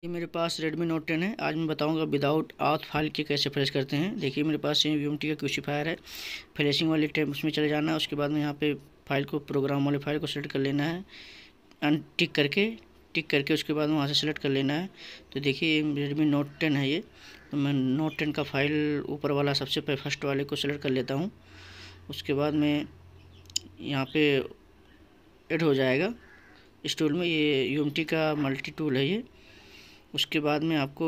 ये मेरे पास Redmi Note 10 है। आज मैं बताऊंगा विदाउट auth फाइल के कैसे फ्लैश करते हैं। देखिए मेरे पास यूएमटी का क्यूसीफायर है। फ्लैशिंग वाले टैब उसमें चले जाना है। उसके बाद में यहाँ पे फाइल को प्रोग्राम वाले फाइल को सेलेक्ट कर लेना है टिक करके उसके बाद वहाँ से सेलेक्ट कर लेना है। तो देखिए Redmi Note 10 है ये। तो मैं Note 10 का फाइल ऊपर वाला सबसे फर्स्ट वाले को सेलेक्ट कर लेता हूँ। उसके बाद में यहाँ पे ऐड हो जाएगा इस टूल में। ये यूएमटी का मल्टी टूल है ये। उसके बाद में आपको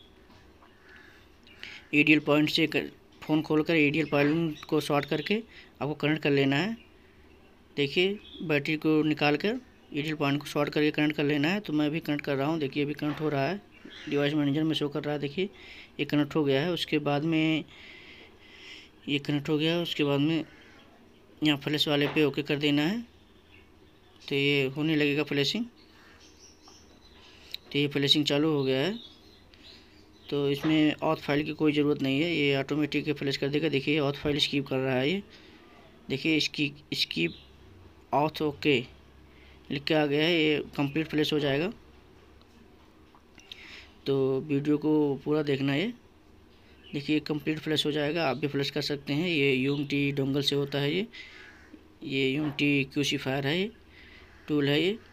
ईडीएल पॉइंट से फ़ोन खोलकर ईडीएल पॉइंट को शॉर्ट करके आपको कनेक्ट कर लेना है। देखिए बैटरी को निकाल कर ईडीएल पॉइंट को शॉर्ट करके कनेक्ट कर लेना है। तो मैं भी कनेक्ट कर रहा हूँ। देखिए अभी कनेक्ट हो रहा है, डिवाइस मैनेजर में शो कर रहा है। देखिए ये कनेक्ट हो गया है। उसके बाद में ये कनेक्ट हो गया है। उसके बाद में यहाँ फ्लैश वाले पे ओके कर देना है। तो ये होने लगेगा फ्लैशिंग। तो ये फ्लैशिंग चालू हो गया है। तो इसमें ऑथ फाइल की कोई ज़रूरत नहीं है, ये ऑटोमेटिक फ्लैश कर देगा। देखिए ऑथ फाइल स्किप कर रहा है ये। देखिए स्किप ऑथ ओके लिख के आ गया है। ये कंप्लीट फ्लैश हो जाएगा। तो वीडियो को पूरा देखना है। देखिए कंप्लीट फ्लैश हो जाएगा। आप भी फ्लैश कर सकते हैं। ये यूएमटी डोंगल से होता है ये यूएमटी क्यूसीफायर है, ये टूल है ये।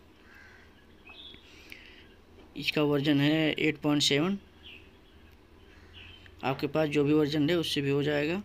इसका वर्जन है 8.7। आपके पास जो भी वर्जन है उससे भी हो जाएगा।